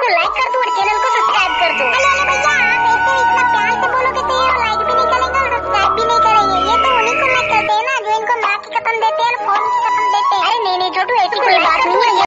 Like कर दो और चैनल को सब्सक्राइब कर दो। अरे भैया आप ऐसे इतना प्यार से बोलोगे तो ये लाइक भी नहीं करेंगे और सब्सक्राइब भी नहीं करेंगे। ये तो उन्हीं को लाइक करते हैं ना जो इनको माँ की कसम देते हैं, फोन की कसम देते हैं। अरे नहीं छोटू, ऐसी कोई बात नहीं है।